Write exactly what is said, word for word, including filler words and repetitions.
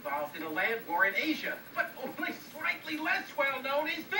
involved in a land war in Asia, but only slightly less well known is